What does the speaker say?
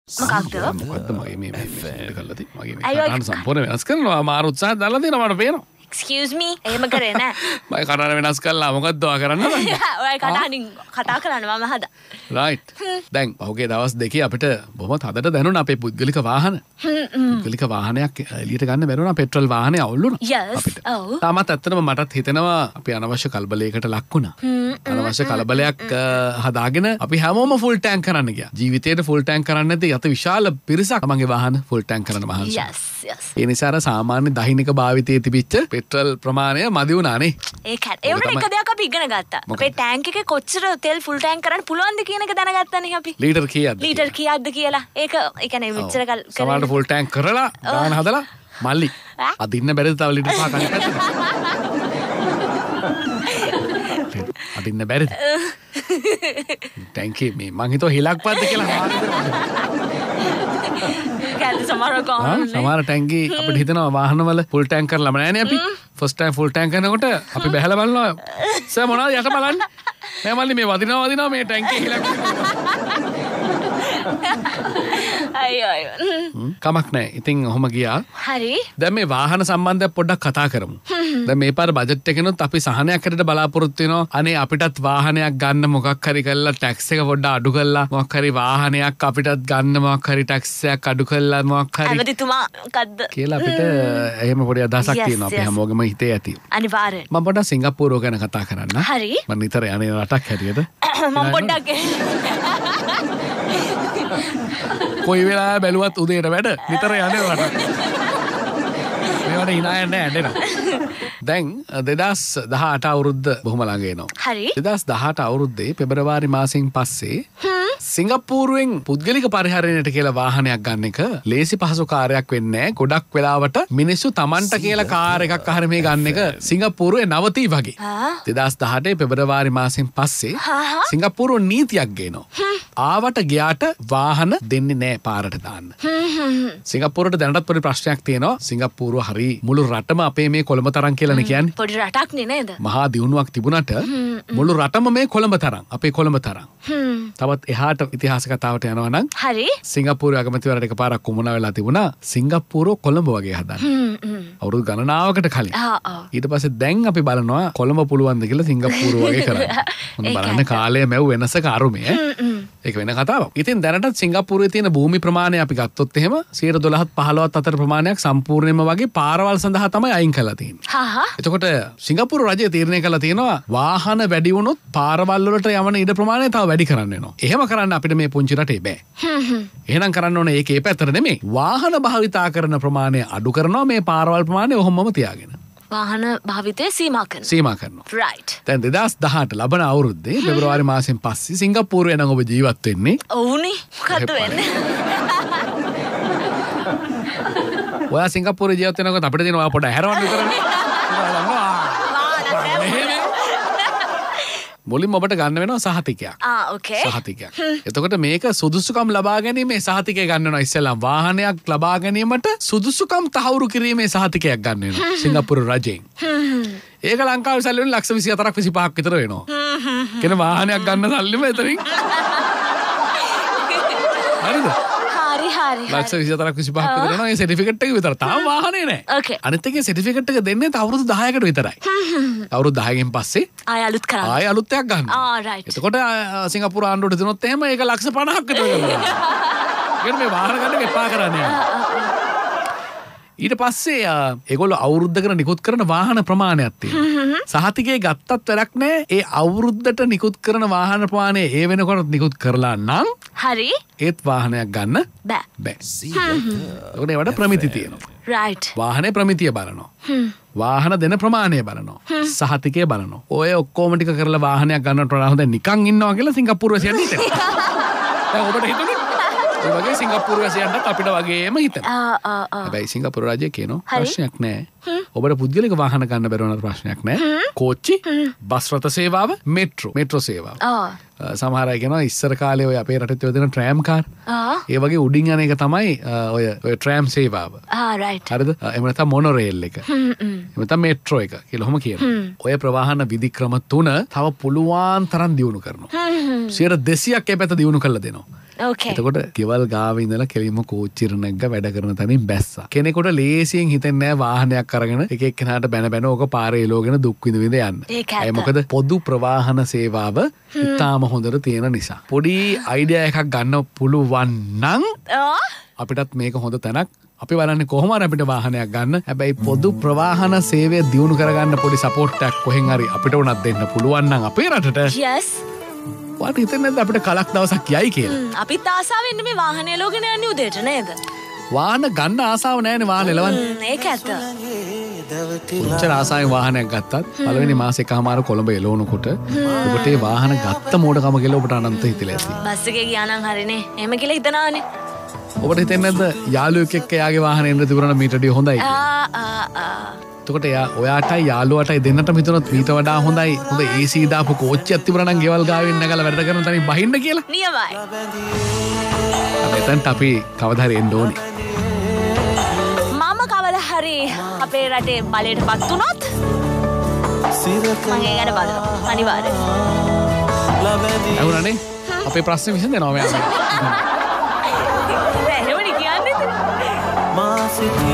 මොකක්ද? මොකක්ද මගේ මේ කළා තියෙන්නේ. මගේ මේ කතාන සම්පූර්ණ වෙනස් කරනවා. මාර උත්සාහ දාලා දෙනවා මට පේනවා. Excuse me. එහෙම කරේ නෑ. මම කතාන වෙනස් කළා. මොකද්ද ඔයා කරන්නේ? ඔය කතානින් කතා කරන්න මම හදා. right. දැන් පහුගිය දවස් දෙකේ අපිට බොහොම හදට දැනුණා අපේ පුද්ගලික වාහන. පුද්ගලික වාහනයක් එළියට ගන්න බැරුණා. පෙට්‍රල් වාහනේ අවුල් වුණා. Yes. ඔව්. තාමත් ඇත්තටම මටත් හිතෙනවා අපි අනවශ්‍ය කලබලයකට ලක් වුණා. අනවශ්‍ය කලබලයක් හදාගෙන අපි හැමෝම ෆුල් ටැංක් කරන්න ගියා. ජීවිතේට ෆුල් ටැංක් කරන්න නැති අත විශාල පිරිසක් මගේ වාහන ෆුල් ටැංක් කරන්න මහන්සි. Yes, yes. ඒ නිසා අර සාමාන්‍ය දෛනික භාවිතයේ තිබිච්ච පෙට්‍රල් ප්‍රමාණය මදි වුණානේ. ඒක එක දෙයක් අපි ඉගෙන ගත්තා. අපේ ටැංක් එකේ කොච්චර තෙල් ෆුල් ටැංක් කරන්න පුළුවන්ද කියන එක දැනගත්තානේ අපි. ලීටර් කීයක්ද? ලීටර් කීයක්ද කියලා. ඒක ඒ කියන්නේ මෙච්චර කල් සමහරට ෆුල් ටැංක් කරලා ගාන හදලා මල්ලි අදින්න බැරිද තව ලීටර් 5ක් අනිත් පැත්තට? අදින්න බැරිද? ටැංකේ මේ මං හිතුවා හිලක් පද්ද කියලා සමහර ටැංකි අපිට හිතනවා වාහනවල ෆුල් ටැංක් කරලාම නෑනේ අපි. ෆස්ට් ටයිම් ෆුල් ටැංක් කරනකොට අපි බැහැලා බලනවා සර් මොනවද යට බලන්න. මම මල්ලි මේ වදිනවා මේ ටැංකේ හිලක්. අයියෝ කමක් නෑ. ඉතින් ඔහොම ගියා. හරි. දැන් මේ වාහන සම්බන්ධව පොඩ්ඩක් කතා කරමු. දැන් මේ පාර බජට් එකෙනුත් අපි සහනයක් හැටියට බලාපොරොත්තු වෙනවා. අනේ අපිටත් වාහනයක් ගන්න මොකක් හරි කරලා ටැක්ස් එක පොඩ්ඩක් අඩු කරලා මොකක් හරි වාහනයක් අපිටත් ගන්න මොකක් හරි ටැක්ස් එකක් අඩු කරලා මොකක් හරි ඇමතිතුමා මොකද්ද කියලා අපිට එහෙම පොඩි අදහසක් තියෙනවා අපි හැමෝගෙම හිතේ ඇති. අනිවාර්යෙන්. මම පොඩ්ඩක් සිංගප්පූරුව ගැන කතා කරන්න. හරි. මම නිතර යන්නේ රටක් හැටියට. මම පොඩ්ඩක් කොයි වෙලාවෙ බැලුවත් උදේට වැඩ නිතර යන්නේ රටක්. මේවට hina යන්නේ ඇඬෙනවා. දැන් 2018 අවුරුද්ද බොහොම ළඟ එනවා. හරි. 2018 අවුරුද්දේ පෙබරවාරි මාසෙන් පස්සේ සිංගප්පූරුවෙන් පුද්ගලික පරිහරණයට කියලා වාහනයක් ගන්න එක ලේසි පහසු කාර්යයක් වෙන්නේ නැහැ. ගොඩක් වෙලාවට මිනිස්සු Tamanට කියලා කාර් එකක් අහර මේ ගන්න එක සිංගප්පූරුවේ නවතී වගේ. 2018 පෙබරවාරි මාසෙන් පස්සේ සිංගප්පූරුව නීතියක් ගේනවා. ආවට ගියාට වාහන දෙන්නේ නැහැ පාරට දාන්න. සිංගප්පූරුවට දැනටත් පොඩි ප්‍රශ්නයක් තියෙනවා. සිංගප්පූරුව හරි මුළු රටම අපේ මේ කොළඹ තරම් කියලානේ කියන්නේ. පොඩි රටක් නේද? මහා දියුණුවක් තිබුණාට මුළු රටම මේ කොළඹ තරම් අපේ කොළඹ තරම්. තවත් එහාට ඉතිහාස කතාවට යනවා නම් හරි. සිංගප්පූරුවේ අගමැතිවරට එකපාරක් කුමුණා වෙලා තිබුණා සිංගප්පූරුව කොළඹ වගේ හදන්න. අවුරුදු ගණනාවකට කලින්. ඊට පස්සේ දැන් අපි බලනවා කොළඹ පුළුවන්ද කියලා සිංගප්පූරුව වගේ කරන්න. මොන බලන්න කාලය මැව් වෙනසක අරුමේ ඒක වෙන කතාවක්. ඉතින් දැනටත් සිංගප්පූරුවේ තියෙන භූමි ප්‍රමාණය අපි ගත්තොත් එහෙම 12ත් 15ත් අතර ප්‍රමාණයක් සම්පූර්ණයෙන්ම වගේ පාරවල් සඳහා තමයි අයින් කරලා තියෙන්නේ. එතකොට සිංගප්පූරු රජය තීරණය කළා තියෙනවා වාහන වැඩි වුණොත් පාරවල් වලට යවන ඉඩ ප්‍රමාණය තව වැඩි කරන්න වෙනවා. එහෙම කරන්න අපිට මේ පුංචි රටේ බෑ. එහෙනම් කරන්න ඕනේ ඒකේ පැත්තට නෙමෙයි. වාහන භාවිතා කරන ප්‍රමාණය අඩු කරනවා මේ පාරවල් ප්‍රමාණය ඔහොමම තියාගෙන. වාහන භාවිතය සීමා කරනවා. right. දැන් 2018 ලබන අවුරුද්දේ පෙබරවාරි මාසෙන් පස්සේ සිංගප්පූරුවේ නම් ඔබ ජීවත් වෙන්නේ. ඔව්නේ. මොකද වෙන්නේ? ඔයා සිංගප්පූරුවේ ජීවත් වෙනකොට අපිට දෙන ඔයා පොඩ හැරවන්න විතරනේ. මුලින්ම ඔබට ගන්න වෙනවා සහතිකයක්. ඕකේ. සහතිකයක්. එතකොට මේක සුදුසුකම් ලබා ගැනීමේ සහතිකය ගන්න වෙනවා. ඉස්සෙල්ලා වාහනයක් ලබා ගැනීමට සුදුසුකම් තහවුරු කිරීමේ සහතිකයක් ගන්න වෙනවා සිංගප්පූරු රජයෙන්. ඒක ලංකාවේ සල්ලි වලින් ලක්ෂ 24ක් 25ක් විතර වෙනවා. කියන වාහනයක් ගන්න සල්ලිම එතනින්. හරිද? හරි. ලක්ෂ 24ක් 25ක් විතර වෙනවා. ඒ සර්ටිෆිකේට් එක විතර. තාම වාහනේ නැහැ. අනිත් එකේ සර්ටිෆිකේට් එක දෙන්නේ අවුරුදු 10කට විතරයි. අවුරුදු 10කින් පස්සේ ආය අලුත් කරන්න. ආය අලුත් එකක් ගන්න. right. එතකොට සිංගප්පූරු ආණ්ඩුවට දෙනොත් එහෙම ඒක ලක්ෂ 50ක් විතර වෙනවා. ඒකට මේ වාහන ගන්න එපා කරන්නේ. ඊට පස්සේ ඒගොල්ලෝ අවුරුද්දකට නිකුත් කරන වාහන ප්‍රමාණයක් තියෙනවා. සහතිකේ ගත්තත් වැඩක් නැහැ. ඒ අවුරුද්දට නිකුත් කරන වාහන ප්‍රමාණය ඒ වෙනකොට නිකුත් කරලා නම් හරි. ඒත් වාහනයක් ගන්න බෑ. ඒකට ඒවට ප්‍රමිති තියෙනවා. right. වාහනේ ප්‍රමිතිය බලනවා. වාහන දෙන ප්‍රමාණය බලනවා. සහතිකය බලනවා. ඔය ඔක්කොම ටික කරලා වාහනයක් ගන්නට වඩා හොඳ නිකන් ඉන්නවා කියලා සිංගප්පූරුවේ සියන්නේ හිතෙනවා. දැන් ඔබට හිතුනේ ඒ වගේ සිංගප්පූරු වැසියන්ටත් අපිට වගේම හිතෙනවා. හැබැයි සිංගප්පූරු රජය කියනවා ප්‍රශ්නයක් නැහැ. ඔබට පුද්ගලික වාහන ගන්න බැරුව නම් ප්‍රශ්නයක් නැහැ. කෝච්චි, බස් රථ සේවාව, මෙට්‍රෝ සේවාව. සමහර අය කියනවා ඉස්සර කාලේ ඔය අපේ රටේ තිබෙන ට්‍රෑම් කාර්. ඒ වගේ උඩින් යන එක තමයි ඔය ට්‍රෑම් සේවාව. right. හරිද? එහෙම නැත්නම් මොනොරේල් එක. එහෙම නැත්නම් මෙට්‍රෝ එක කියලා ඔහොම කියනවා. ඔය ප්‍රවාහන විධික්‍රම 3 තව පුළුවන් තරම් දියුණු කරනවා. 200ක් ඒ පැත්ත දියුණු කරලා දෙනවා. Okay. එතකොට ගෙවල් ගාව ඉඳලා කෙලින්ම කෝච්චියට නැග්ග වැඩ කරන තැනින් බැස්සා. කෙනෙකුට ලේසියෙන් හිතෙන්නේ නැහැ වාහනයක් අරගෙන එක එක්කෙනාට බැන ඕක පාරේ එලවගෙන දුක් විඳ විඳ යන්න. ඒ මොකද පොදු ප්‍රවාහන සේවාව ඉතාම හොඳට තියෙන නිසා. පොඩි අයිඩියා එකක් ගන්න පුළුවන් නම් අපිටත් මේක හොඳ තැනක්. අපි බලන්නේ කොහොමද අපිට වාහනයක් ගන්න. හැබැයි පොදු ප්‍රවාහන සේවය දියුණු කරගන්න පොඩි සපෝට් එකක් කොහෙන් හරි අපිට උනත් දෙන්න පුළුවන් නම් අපේ රටට. Yes. වාට හිතෙන්නේ නැද්ද අපිට කලක් දවසක් යයි කියලා? අපිත් ආසාවෙන් මේ වාහනේ ලෝගෙන යන්නේ උදේට නේද? වාහන ගන්න ආසාව නැහැනේ වාහන එලවන්න. ඒක ඇත්ත. කොච්චර ආසාවෙන් වාහනයක් ගත්තත් පළවෙනි මාසේ එකමාර කොළඹ එලවනකොට ඔබට ඒ වාහන ගත්ත මෝඩකම කියලා ඔබට අනන්ත හිතලා ඇති. බස් එකේ ගියා නම් හරිනේ. එහෙම කියලා හිතනවානේ. ඔබට හිතෙන්නේ නැද්ද යාළුවෙක් එක්ක යාගේ වාහනේ එන්න තිබුණා නම් මීටර් හොඳයි කියලා? එතකොට ඔයාටයි යාළුවාටයි දෙන්නටම හිතනොත් මීට වඩා හොඳයි හොඳ AC දාපු කෝච්චියක් තිබුණා නම් ගෙවල් ගාවෙන් නැගලා වැඩ කරන තැනින් බහින්න කියලා. නියමයි. මෙතනට අපි කවදා හරි එන්න ඕනේ. මම කවදා හරි අපේ රටේ බලයටපත් වුණොත් මම ඒ ගැන බලනවා අනිවාර්යෙන්. ඇහුණානේ අපේ ප්‍රශ්නේ විසඳෙනවා මෙයා. එහෙමනේ කියන්නේ.